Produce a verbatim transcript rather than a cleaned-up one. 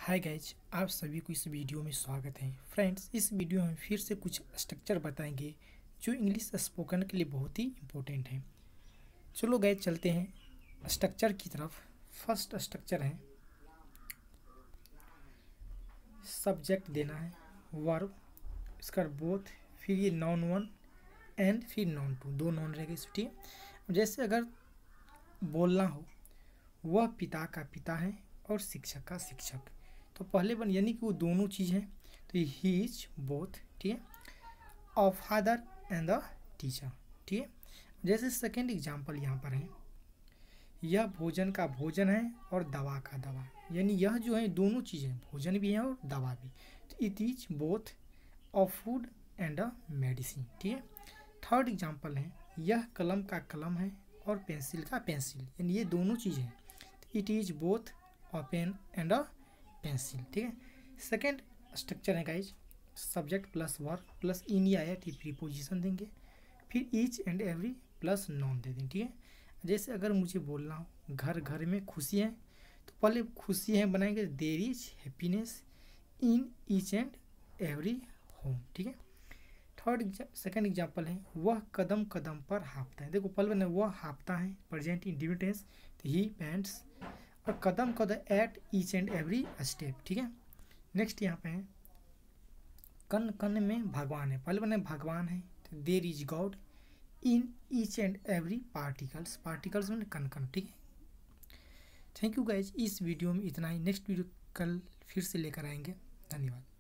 Hi guys, आप सभी को इस वीडियो में स्वागत है। फ्रेंड्स, इस वीडियो में फिर से कुछ स्ट्रक्चर बताएंगे जो इंग्लिश स्पोकन के लिए बहुत ही इम्पोर्टेंट है। चलो गाइज चलते हैं स्ट्रक्चर की तरफ। फर्स्ट स्ट्रक्चर है सब्जेक्ट देना है, वर्ब, इसका बोथ, फिर ये नॉन वन एंड फिर नॉन टू, दो नॉन रहेगा इस। ठीक है, जैसे अगर बोलना हो वह पिता का पिता है और शिक्षक का शिक्षक, तो पहले बन यानी कि वो दोनों चीज़ हैं, तो ही इज बोथ। ठीक है, of father and the teacher. ठीक है, जैसे सेकेंड एग्जांपल यहाँ पर है, यह भोजन का भोजन है और दवा का दवा, यानी यह जो है दोनों चीज़ें, भोजन भी है और दवा भी, तो it is both of food and a medicine. ठीक है, थर्ड एग्जांपल है, यह कलम का कलम है और पेंसिल का पेंसिल, यानी ये दोनों चीज़ें, it is both a pen and a pencil. ठीक है, सेकेंड स्ट्रक्चर है guys, subject plus verb plus in या एट प्रीपोजिशन देंगे, फिर each and every plus noun दे देंगे। ठीक है, जैसे अगर मुझे बोलना हो घर घर में खुशी है, तो पहले खुशी है बनाएंगे, there is happiness in each and every home. ठीक है, थर्ड सेकेंड एग्जाम्पल है, वह कदम कदम पर हाँफता है। देखो पहले बना वह हाँफता है, present individual tense, he pants, और कदम कदम at each and every step. ठीक है, नेक्स्ट यहाँ पे है कन कन में भगवान है, पहले बने भगवान है, तो there is God in each and every particles, particles में कन कन। ठीक है, थैंक यू गाइज, इस वीडियो में इतना ही। नेक्स्ट वीडियो कल फिर से लेकर आएंगे। धन्यवाद।